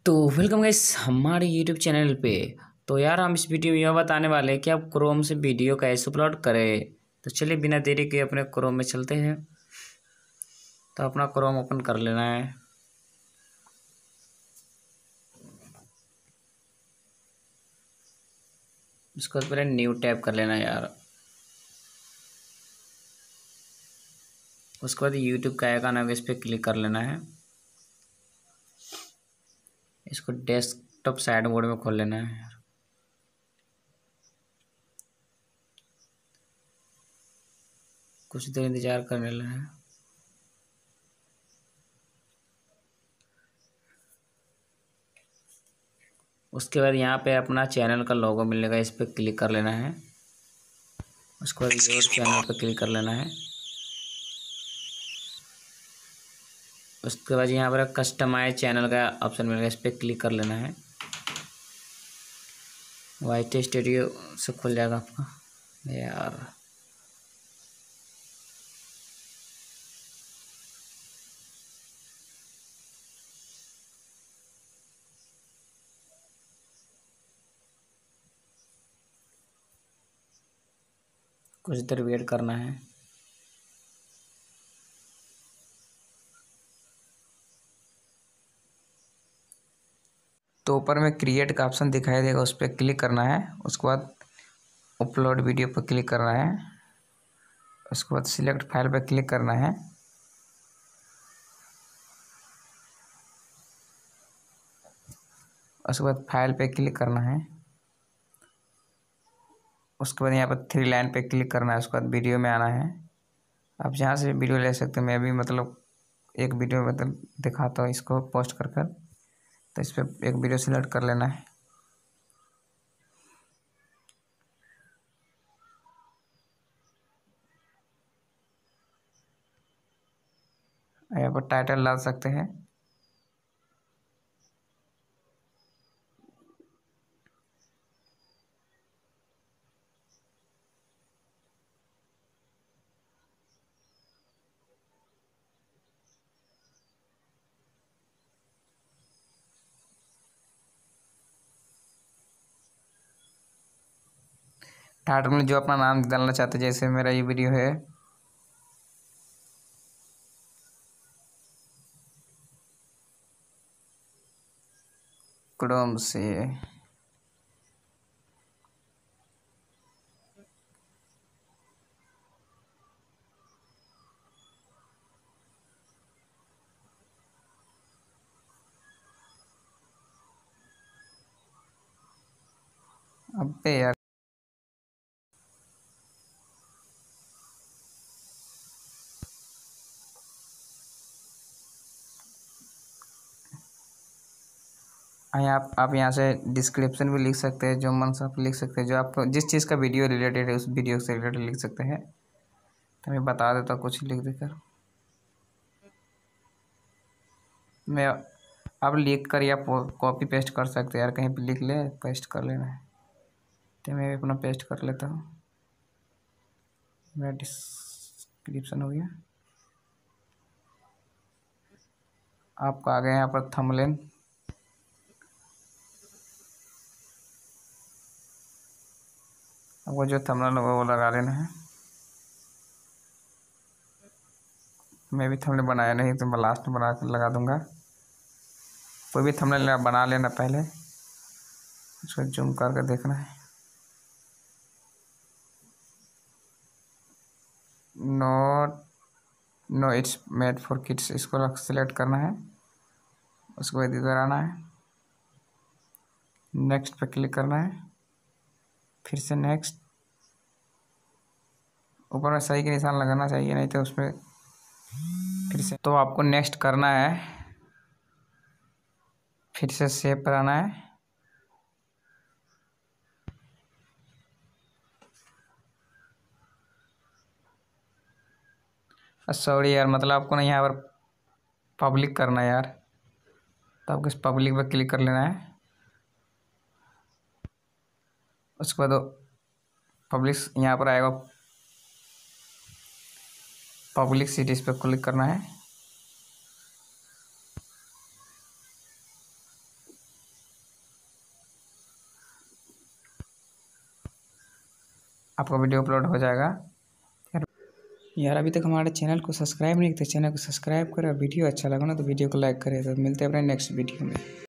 तो welcome guys हमारे YouTube channel पे। तो यार हम इस वीडियो में यह बताने वाले हैं कि आप क्रोम से वीडियो कैसे अपलोड करें। तो चलिए बिना देरी के अपने क्रोम में चलते हैं। तो अपना क्रोम ओपन कर लेना है। उसके बाद पहले न्यू टैब कर लेना है यार। उसके बाद यूट्यूब का आइकन है, इस पर क्लिक कर लेना है। इसको डेस्कटॉप साइड मोड में खोल लेना है। कुछ देर इंतजार कर लेना है। उसके बाद यहाँ पे अपना चैनल का लोगो मिलेगा, इस पर क्लिक कर लेना है। उसके बाद योर चैनल पर क्लिक कर लेना है। उसके बाद यहाँ पर कस्टमाइज चैनल का ऑप्शन मिलेगा, इस पर क्लिक कर लेना है। वाईटी स्टूडियो से खुल जाएगा आपका यार। कुछ देर वेट करना है। तो ऊपर में क्रिएट का ऑप्शन दिखाई देगा, उस पर क्लिक करना है। उसके बाद अपलोड वीडियो पर क्लिक करना है। उसके बाद सिलेक्ट फाइल पर क्लिक करना है। उसके बाद फाइल पे क्लिक करना है। उसके बाद यहाँ पर थ्री लाइन पे क्लिक करना है। उसके बाद वीडियो में आना है। आप जहाँ से वीडियो ले सकते हैं। मैं भी एक वीडियो दिखाता हूँ इसको पोस्ट कर कर। तो इस पर एक वीडियो सिलेक्ट कर लेना है। यहाँ पर टाइटल डाल सकते हैं। टाइटल में जो अपना नाम डालना चाहते हैं, जैसे मेरा ये वीडियो है। क्रोम से अबे यार, आप यहाँ से डिस्क्रिप्शन भी लिख सकते हैं, जो मन से आप लिख सकते हैं। जो आप जिस चीज़ का वीडियो रिलेटेड है उस वीडियो से रिलेटेड लिख सकते हैं। तो मैं बता देता हूँ कुछ लिख देकर। मैं आप लिख कर या कॉपी पेस्ट कर सकते हैं यार, कहीं पे लिख ले पेस्ट कर लेना है। तो मैं भी अपना पेस्ट कर लेता हूँ। मेरा डिस्क्रिप्शन हो गया। आपका आ गया यहाँ पर थंबनेल। आपको जो थंबनेल होगा वो लगा लेना है। मैं भी थंबनेल बनाया नहीं, तो मैं लास्ट में बना कर लगा दूंगा। कोई भी थंबनेल बना लेना पहले, उसको जूम करके देखना है। No it's made for kids, इसको सिलेक्ट करना है। उसके बाद इधर आना है, नेक्स्ट पे क्लिक करना है। फिर से नेक्स्ट। ऊपर में सही के निशान लगाना चाहिए, नहीं तो उसमें फिर से। तो आपको नेक्स्ट करना है। फिर से सेव पर आना है। सॉरी यार, मतलब आपको ना यहाँ पर पब्लिक करना है यार। तो आपको इस पब्लिक पर क्लिक कर लेना है। उसके बाद पब्लिक यहाँ पर आएगा, पब्लिक सिटीज़ पर क्लिक करना है। आपका वीडियो अपलोड हो जाएगा। यार अभी तक हमारे चैनल को सब्सक्राइब नहीं किया तो चैनल को सब्सक्राइब करें। वीडियो अच्छा लगा ना तो वीडियो को लाइक करें। तो मिलते हैं अपने नेक्स्ट वीडियो में।